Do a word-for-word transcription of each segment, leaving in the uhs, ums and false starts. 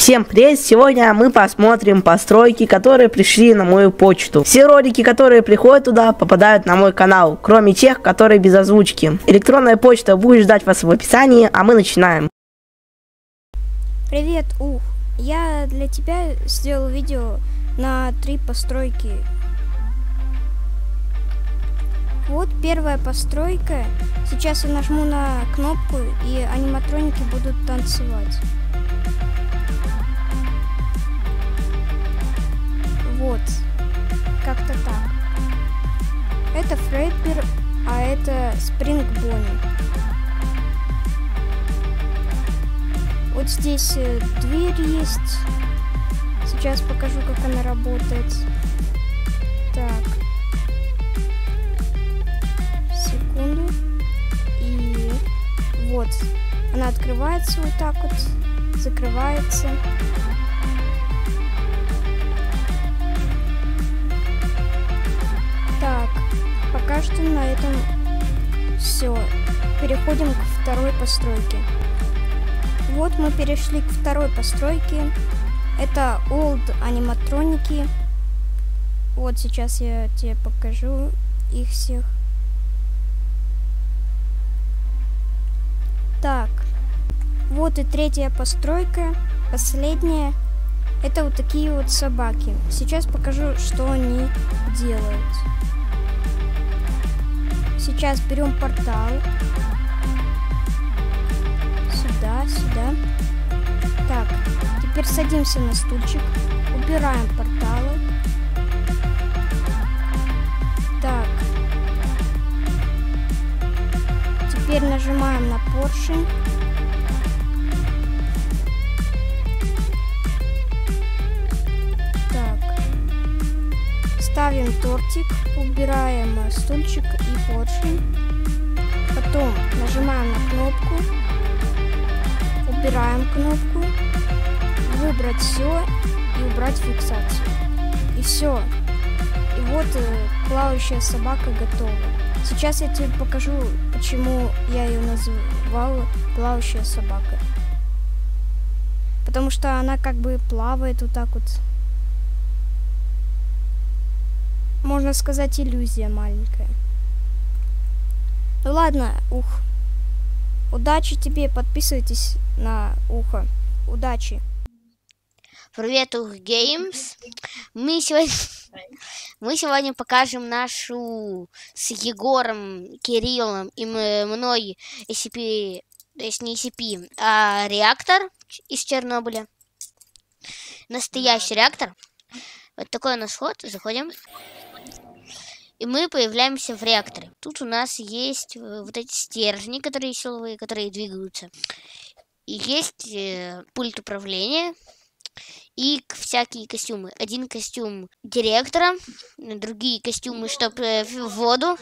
Всем привет! Сегодня мы посмотрим постройки, которые пришли на мою почту. Все ролики, которые приходят туда, попадают на мой канал, кроме тех, которые без озвучки. Электронная почта будет ждать вас в описании, а мы начинаем. Привет, Ух! Я для тебя сделал видео на три постройки. Вот первая постройка. Сейчас я нажму на кнопку, и аниматроники будут танцевать. Вот, как-то так. Это Фрейпер, а это Спринг Бонни. Вот здесь дверь есть. Сейчас покажу, как она работает. Так. Секунду. И вот. Она открывается вот так вот. Закрывается. Так. Пока что на этом все. Переходим к второй постройке. Вот мы перешли к второй постройке. Это Old аниматроники. Вот сейчас я тебе покажу их всех. Так. Вот и третья постройка. Последняя. Это вот такие вот собаки. Сейчас покажу, что они делают. Сейчас берем портал. Сюда, сюда. Так, теперь садимся на стульчик. Убираем порталы. Так. Теперь нажимаем на поршень. Так. Ставим тортик. Убираем стульчик и поршень. Потом нажимаем на кнопку. Убираем кнопку, выбрать все и убрать фиксацию. И все. И вот э, плавающая собака готова. Сейчас я тебе покажу, почему я ее назвала плавающая собака. Потому что она как бы плавает вот так вот. Можно сказать, иллюзия маленькая. Ну ладно, ух. Удачи тебе, подписывайтесь на Ухо. Удачи. Привет, Ух Геймс. Мы сегодня, мы сегодня покажем нашу с Егором, Кириллом и мной эс си пи, то есть не эс си пи, а реактор из Чернобыля. Настоящий реактор. Вот такой у нас вход. Заходим. И мы появляемся в реакторе. Тут у нас есть вот эти стержни, которые силовые, которые двигаются. И есть э, пульт управления и всякие костюмы. Один костюм директора, другие костюмы, чтобы в воду.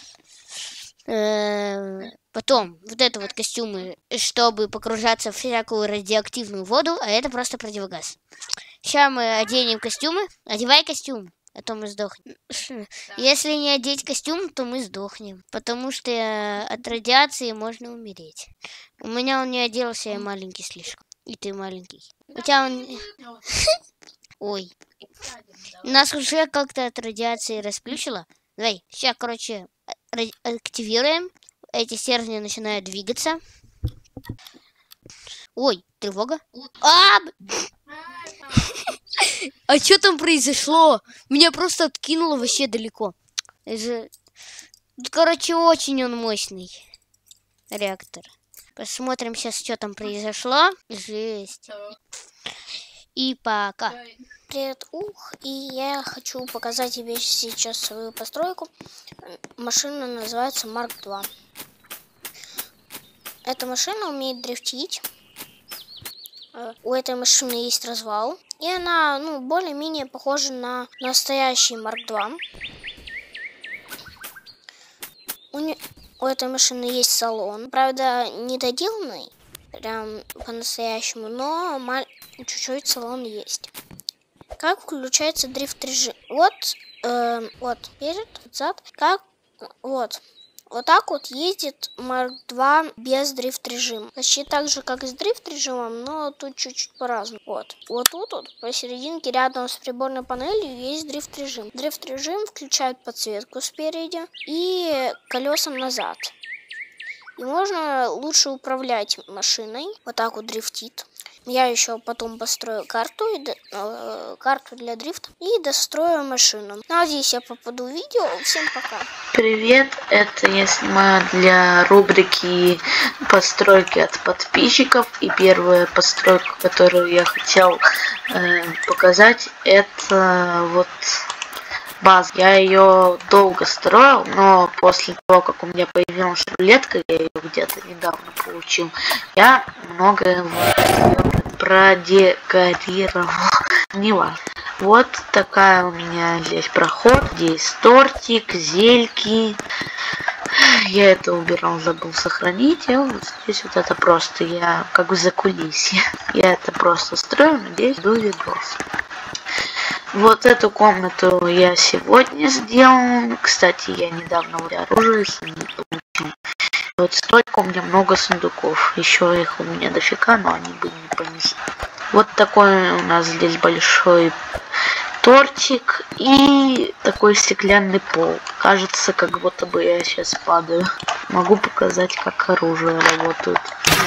Э, потом вот это вот костюмы, чтобы погружаться в всякую радиоактивную воду, а это просто противогаз. Сейчас мы оденем костюмы. Одевай костюм. А то мы сдохнем. Если не одеть костюм, то мы сдохнем. Потому что от радиации можно умереть. У меня он не оделся, я маленький слишком. И ты маленький. У тебя он... Ой. Нас уже как-то от радиации расплющило. Давай, сейчас, короче, активируем. Эти стержни начинают двигаться. Ой, тревога. А! А что там произошло? Меня просто откинуло вообще далеко. Короче, очень он мощный реактор. Посмотрим сейчас, что там произошло. Жесть. И пока. Привет, Ух. И я хочу показать тебе сейчас свою постройку. Машина называется Марк два. Эта машина умеет дрифтить. У этой машины есть развал. И она, ну, более-менее похожа на настоящий Марк два. У, не... У этой машины есть салон. Правда, не доделанный, прям по-настоящему, но мал... чуть-чуть салон есть. Как включается дрифт режим? Вот, э, вот, перед, вот, зад. Как, вот. Вот так вот ездит Марк два без дрифт режима. Почти так же, как и с дрифт режимом, но тут чуть-чуть по-разному. Вот. Вот тут вот посерединке рядом с приборной панелью есть дрифт режим. Дрифт режим включает подсветку спереди и колесом назад. И можно лучше управлять машиной. Вот так вот дрифтит. Я еще потом построю карту, и, э, карту для дрифта и дострою машину. Надеюсь, я попаду в видео. Всем пока. Привет, это я снимаю для рубрики постройки от подписчиков. И первая постройка, которую я хотел э, показать, это вот база. Я ее долго строил, но после того, как у меня появилась рулетка, я ее где-то недавно получил, я многое продекорировал. Не важно. Вот такая у меня здесь проход, здесь тортик, зельки. Я это убирал, забыл сохранить. А вот здесь вот это просто я как бы за кулисье. Я это просто строю, надеюсь, был видос. Вот эту комнату я сегодня сделал. Кстати, я недавно оружие не получил. Вот столько у меня много сундуков. Еще их у меня дофига, но они бы не понесли. Вот такой у нас здесь большой тортик и такой стеклянный пол. Кажется, как будто бы я сейчас падаю. Могу показать, как оружие работает.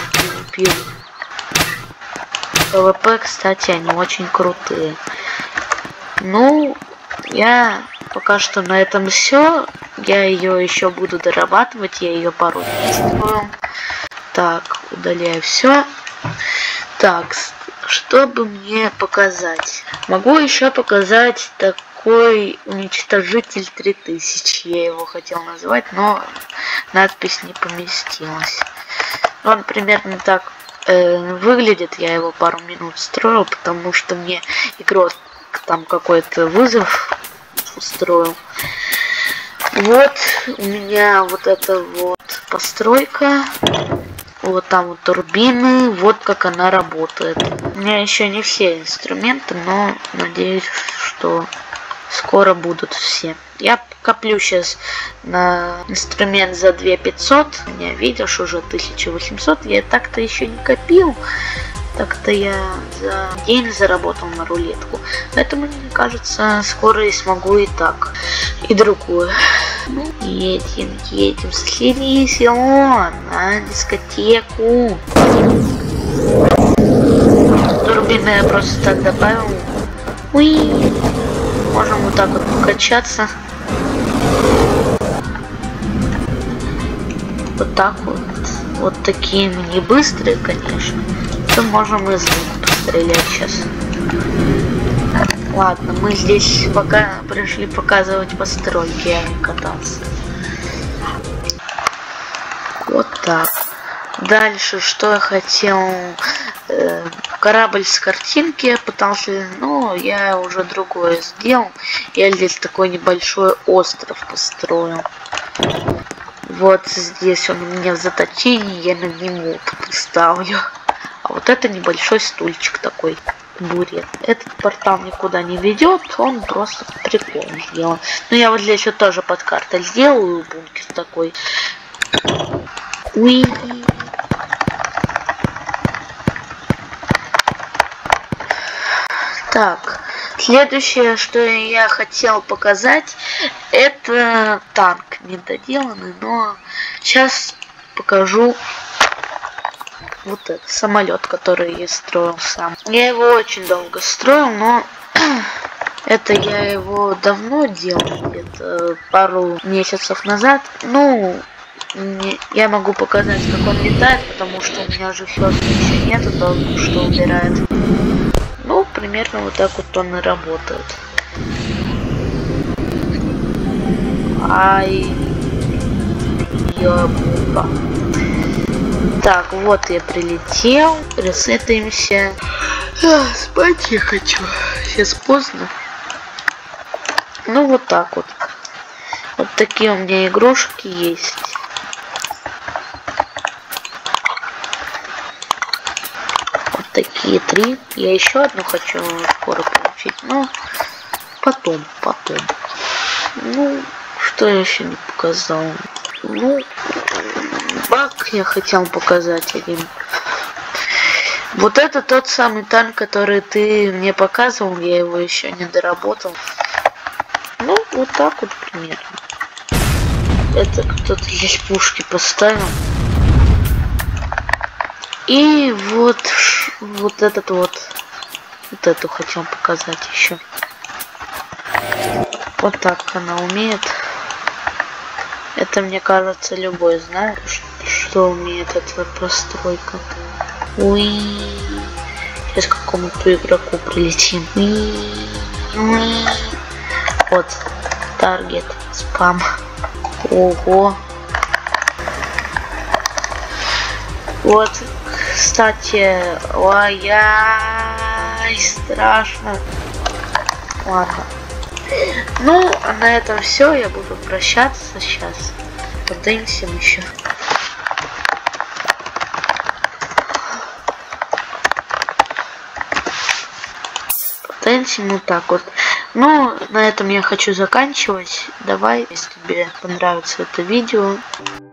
ПВП, кстати, они очень крутые. Ну, я пока что на этом все. Я ее еще буду дорабатывать, я ее пару тестирую. Так, удаляю все. Так, чтобы мне показать? Могу еще показать такой уничтожитель три тысячи. Я его хотел назвать, но надпись не поместилась. Он примерно так э, выглядит. Я его пару минут строил, потому что мне игрок там какой-то вызов устроил. Вот у меня вот эта вот постройка. Вот там вот турбины. Вот как она работает. У меня еще не все инструменты, но надеюсь, что скоро будут все. Я коплю сейчас на инструмент за две тысячи пятьсот. У меня, видишь, уже тысяча восемьсот. Я так-то еще не копил. Так-то я за день заработал на рулетку. Поэтому, мне кажется, скоро и смогу и так, и другое. Ну, едем, едем в соседнее село на дискотеку. Турбины я просто так добавил. Уи. Можем вот так вот покачаться. Вот так вот. Вот такие мы не быстрые, конечно. То можем из них пострелять сейчас. Ладно, мы здесь пока пришли показывать постройки, а не кататься. Вот так. Дальше, что я хотел... Э, корабль с картинки я пытался... Но я уже другое сделал. Я здесь такой небольшой остров построил. Вот здесь он у меня в заточении, я на него поставлю. А вот это небольшой стульчик такой, бурет. Этот портал никуда не ведет, он просто прикольно сделан. Но я вот здесь вот тоже под картой сделаю бункер такой. Уи. Так, следующее, что я хотел показать, это танк недоделанный, но сейчас покажу. Вот этот самолет, который я строил сам. Я его очень долго строил, но это я его давно делал, где-то пару месяцев назад. Ну, не, я могу показать, как он летает, потому что у меня же все еще нету, только что убирает. Ну, примерно вот так вот он и работает. Ай, ёбка. Так, вот я прилетел, ресетаемся. А, спать я хочу. Сейчас поздно. Ну вот так вот. Вот такие у меня игрушки есть. Вот такие три. Я еще одну хочу скоро получить, но потом, потом. Ну, что я еще не показал. ну, баг я хотел показать один. Вот это тот самый танк, который ты мне показывал, я его еще не доработал. Ну, вот так вот примерно. Это кто-то здесь пушки поставил. И вот, вот этот вот, вот эту хотел показать еще. Вот так она умеет. Это, мне кажется, любой знает, что умеет эта постройка. Уи. Сейчас к какому-то игроку прилетим. Уи. Уи. Вот. Таргет. Спам. Ого. Вот. Кстати. Ой-яй. Страшно. Ладно. Ну, а на этом все. Я буду прощаться сейчас. Подымся еще. Вот так вот. Ну, на этом я хочу заканчивать. Давай, если тебе понравится это видео,